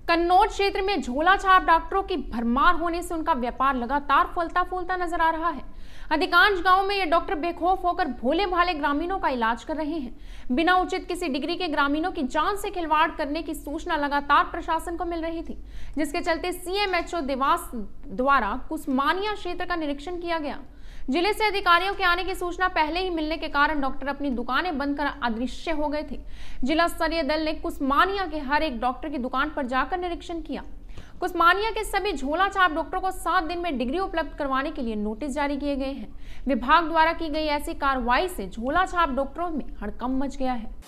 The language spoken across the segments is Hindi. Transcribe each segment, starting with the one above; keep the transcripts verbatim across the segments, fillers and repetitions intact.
कन्नौज क्षेत्र में झोला छाप डॉक्टरों की भरमार होने से उनका व्यापार लगातार फलता फूलता नजर आ रहा है। अधिकांश गांवों में ये डॉक्टर बेखौफ होकर भोले भाले ग्रामीणों का इलाज कर रहे हैं। बिना उचित किसी डिग्री के ग्रामीणों की जान से खिलवाड़ करने की सूचना लगातार प्रशासन को मिल रही थी, जिसके चलते सीएमएचओ देवास द्वारा कुसमानिया क्षेत्र का निरीक्षण किया गया। जिले से अधिकारियों के आने की सूचना पहले ही मिलने के कारण डॉक्टर अपनी दुकानें बंद कर अदृश्य हो गए थे। जिला स्तरीय दल ने कुसमानिया के हर एक डॉक्टर की दुकान पर जाकर निरीक्षण किया। कुसमानिया के सभी झोला छाप डॉक्टरों को सात दिन में डिग्री उपलब्ध करवाने के लिए नोटिस जारी किए गए हैं। विभाग द्वारा की गई ऐसी कार्रवाई से झोला छाप डॉक्टरों में हड़कंप मच गया है।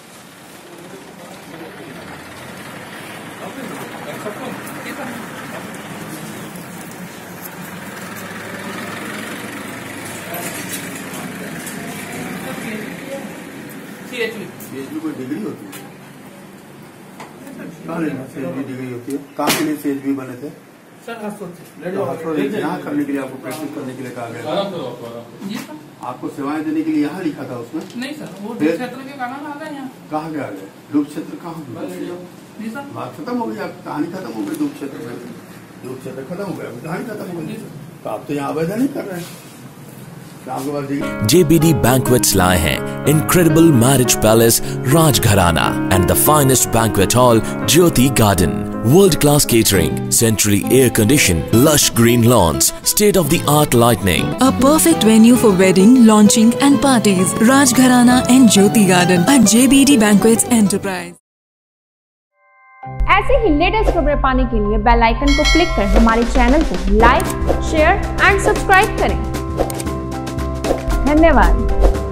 सीएचबी कोई डिग्री होती है? कहाँ लेना सीएचबी डिग्री होती है? कहाँ के लिए सीएचबी बने थे? सर यहाँ करने के लिए, आपको प्रैक्टिस करने के लिए कहा गया। आपको सेवाएं देने के लिए यहाँ लिखा था उसमें? नहीं सर, वो क्षेत्र के कारण आ गए यहाँ। कहाँ के आ गए? डूब क्षेत्र कहाँ? बात खत्म हो गई, आपकी कहानी खत्म हो गई। डूब क्षेत्र में डूब क्षेत्र खत्म हो गया, कहानी खत्म हो गई। तो आप तो यहाँ आवेदन नहीं कर रहे हैं। J B D Banquets लाए हैं Incredible Marriage Palace Rajgharana and the finest banquet hall Jyoti Garden. World-class catering, centrally air-conditioned, lush green lawns, state-of-the-art lighting. A perfect venue for wedding, launching and parties. Rajgharana and Jyoti Garden at J B D Banquets Enterprise. ऐसे ही लेटेस्ट खबरें पाने के लिए बेल आइकन को क्लिक कर हमारे चैनल को लाइक, शेयर एंड सब्सक्राइब करें। धन्यवाद।